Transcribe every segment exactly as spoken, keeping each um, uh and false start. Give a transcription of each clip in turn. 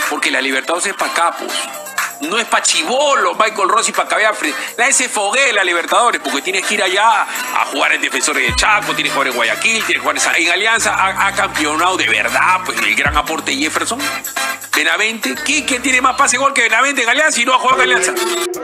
Porque la Libertadores es para capos. No es para chibolos, Michael Rossi, para Cabeafre. Nadie se foguee la Libertadores, porque tienes que ir allá a jugar en Defensores de Chaco, tienes que jugar en Guayaquil, tienes que jugar en Alianza. Ha, ha campeonado de verdad, pues el gran aporte de Jefferson. Benavente, ¿quién tiene más pase gol que Benavente en Alianza y no ha jugado en Alianza?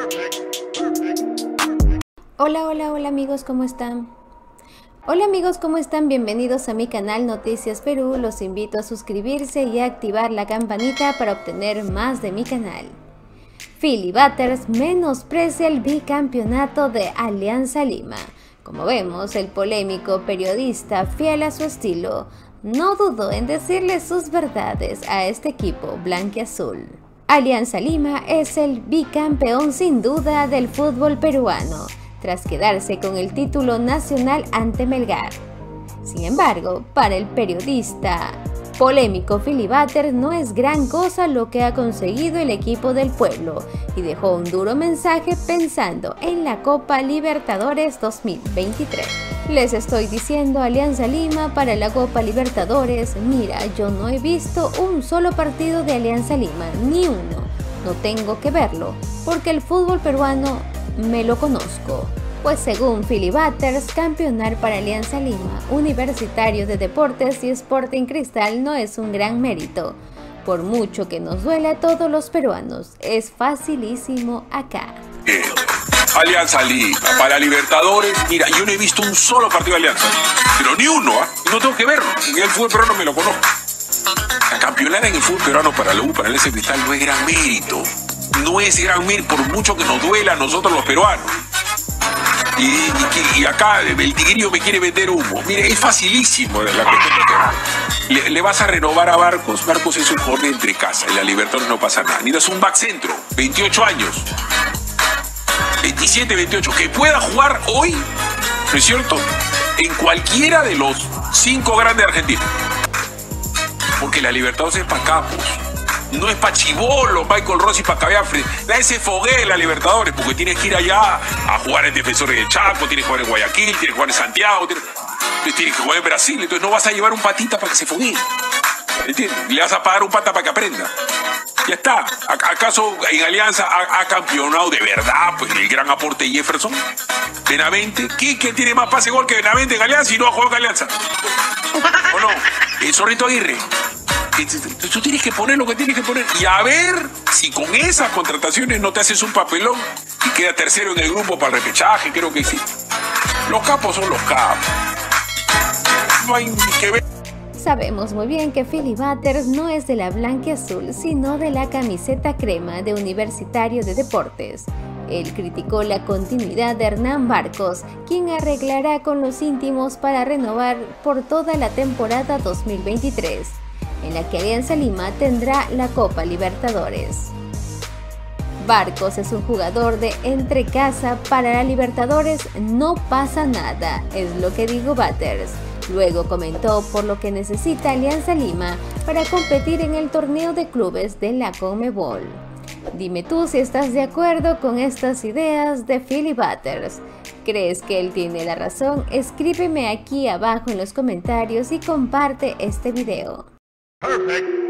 Hola, hola, hola amigos, ¿cómo están? Hola amigos, ¿cómo están? Bienvenidos a mi canal Noticias Perú. Los invito a suscribirse y a activar la campanita para obtener más de mi canal. Philly Butters menosprecia el bicampeonato de Alianza Lima. Como vemos, el polémico periodista, fiel a su estilo, no dudó en decirle sus verdades a este equipo blanquiazul. Alianza Lima es el bicampeón sin duda del fútbol peruano, tras quedarse con el título nacional ante Melgar. Sin embargo, para el periodista polémico Philly Butters no es gran cosa lo que ha conseguido el equipo del pueblo y dejó un duro mensaje pensando en la Copa Libertadores dos mil veintitrés. Les estoy diciendo, Alianza Lima, para la Copa Libertadores, mira, yo no he visto un solo partido de Alianza Lima, ni uno. No tengo que verlo, porque el fútbol peruano me lo conozco. Pues según Philly Butters, campeonar para Alianza Lima, Universitario de Deportes y Sporting Cristal no es un gran mérito. Por mucho que nos duele a todos los peruanos, es facilísimo acá. Eh, Alianza Lima, para Libertadores, mira, yo no he visto un solo partido de Alianza, pero ni uno, ¿ah? ¿eh? No tengo que verlo, y el fútbol peruano me lo conozco. La campeonar en el fútbol peruano para la U, para el S Cristal, no es gran mérito. No es gran mérito, por mucho que nos duela a nosotros los peruanos. Y, y, y acá el tigrillo me quiere vender humo. Mire, es facilísimo la cuestión de le, le vas a renovar a Barcos. Barcos es un jugador entre casa. En la Libertadores no pasa nada. Necesitas un back centro, veintiocho años. veintisiete, veintiocho. Que pueda jugar hoy, ¿no es cierto?, en cualquiera de los cinco grandes argentinos. Porque la Libertadores es para capos. No es para chibolos, Michael Rossi, para Cabeafre. Nadie se foguee la Libertadores, porque tienes que ir allá a jugar en Defensores de Chaco, tienes que jugar en Guayaquil, tienes que jugar en Santiago, tienes, tienes que jugar en Brasil. Entonces no vas a llevar un patita para que se foguee. ¿Entiendes? Le vas a pagar un pata para que aprenda. Ya está. ¿Acaso en Alianza ha, ha campeonado de verdad, pues el gran aporte de Jefferson? Benavente, ¿quién tiene más pase gol que Benavente en Alianza y no ha jugado en Alianza? ¿O no? El Zorrito Aguirre. Tú tienes que poner lo que tienes que poner y a ver si con esas contrataciones no te haces un papelón y queda tercero en el grupo para el repechaje. Creo que sí. Los capos son los capos. No hay ni que ver. Sabemos muy bien que Philly Butters no es de la blanquiazul, sino de la camiseta crema de Universitario de Deportes. Él criticó la continuidad de Hernán Barcos, quien arreglará con los íntimos para renovar por toda la temporada dos mil veintitrés. En la que Alianza Lima tendrá la Copa Libertadores. Barcos es un jugador de entre casa, para la Libertadores no pasa nada, es lo que dijo Butters. Luego comentó por lo que necesita Alianza Lima para competir en el torneo de clubes de la Conmebol. Dime tú si estás de acuerdo con estas ideas de Philly Butters. ¿Crees que él tiene la razón? Escríbeme aquí abajo en los comentarios y comparte este video. Perfect.